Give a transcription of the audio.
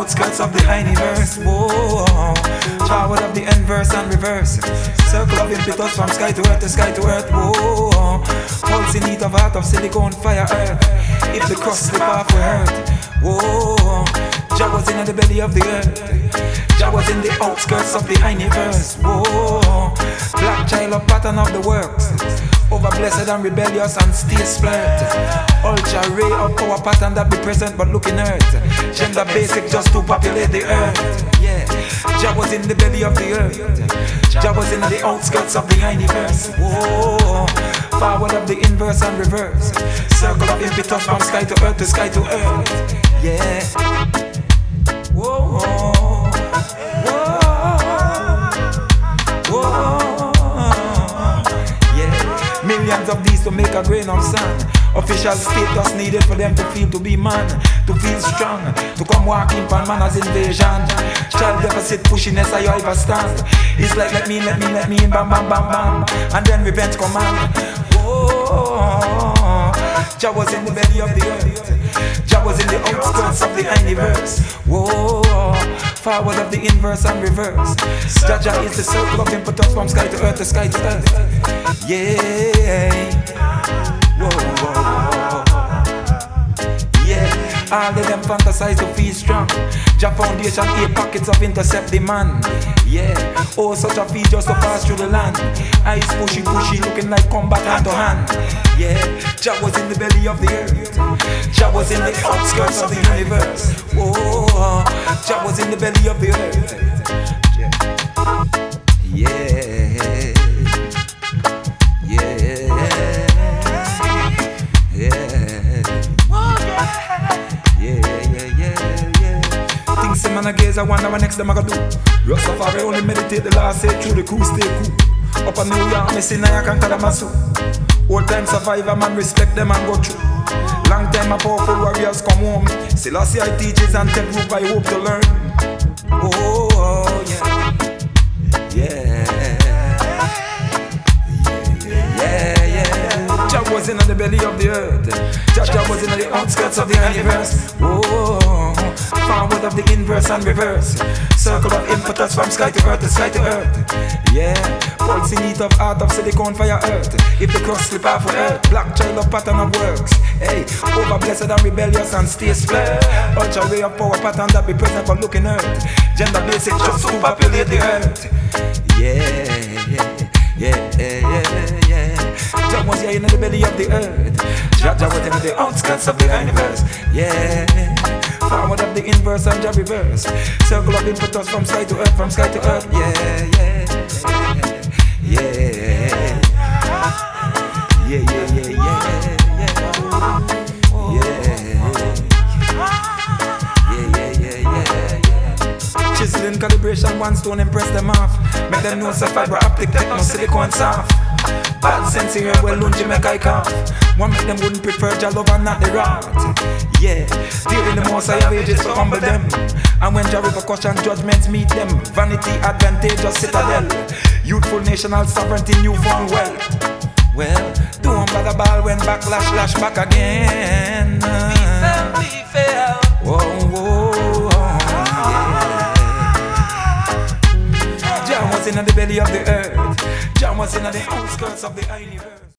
outskirts of the universe. Whoa, forward of the inverse and reverse. Circle of impetus from sky to earth to sky to earth. Whoa, pulse in heat of heart of silicon fire earth. If the crust slip off we hurt. Whoa, Jah was in the belly of the earth. Jah was in the outskirts of the universe. Whoa, black child of pattern of the works. Over blessed and rebellious and stay splurt. Ultra ray of power pattern that be present but looking earth. Gender basic just to populate the earth. Yeah, Jah was in the belly of the earth. Jah was in the outskirts of the universe. Whoa, forward of the inverse and reverse. Circle of impetus from sky to earth to sky to earth. Yeah. Whoa, whoa, whoa. Yeah. Millions of these to make a grain of sand. Official status needed for them to feel to be man, to feel strong, to come walking pan manners invasion. Child deficit pushiness I ever stand. It's like let me in, bam bam bam bam, and then revenge command. Whoa, Jah was in the belly of the earth. Jah was in the outskirts of the universe. Whoa, forward of the inverse and reverse. Jah is the circle of impetus from sky to earth to sky to earth. Yeah. Whoa, whoa, yeah, all of them fantasize to feel strong. Jah foundation 8 pockets of intercept the man. Yeah, oh such a feat just to pass through the land. Eyes pushy pushy looking like combat hand to hand. Yeah, Jah was in the belly of the earth. Jah was in the outskirts of the universe. Whoa, Jah was in the belly of the earth. Yeah. Man a gaze, I wonder what next them I gonna do. Rastafari only meditate the last say through the cool stay cool. Up a New York, me see now I can't tell them a so. Old time survivor man respect them and go through. Long time a powerful warriors come home. Still I see I teaches and tech group I hope to learn. Oh yeah, yeah, yeah, yeah. Jah was in the belly of the earth. Jah was in the outskirts of the universe. Oh, forward of the inverse and reverse. Circle of impetus from sky to earth to sky to earth. Yeah, pulse in heat of heart of silicon fire earth. If the crust slip off of earth, black child of pattern of works. Hey, over blessed and rebellious and stay split. Ultra ray of power pattern that be present but looking earth. Gender basic just to populate the earth. Yeah, yeah, yeah, yeah. Jah was here in the belly of the earth. Jah was in the outskirts of the universe. Yeah, forward of the inverse and Jah reverse. Circle of impetus from sky to earth, from sky to earth. Yeah, yeah, yeah, yeah, yeah, yeah, yeah. Chiseling calibration, one stone impress them off. Make them know say fiber optic techno silicon soft. Bad sense here well lunge make I cough. One make them wouldn't prefer Jah love and not the rat. Yeah, dealing the most I have ages to humble them. And when Jah repercussion judgments meet them, vanity advantageous citadel. Youthful national sovereignty newfound wealth. Well, don't bother ball when backlash lash back again. Be fair. Whoa, whoa, yeah. Jah was in the belly of the earth. Jah was in the outskirts of the universe.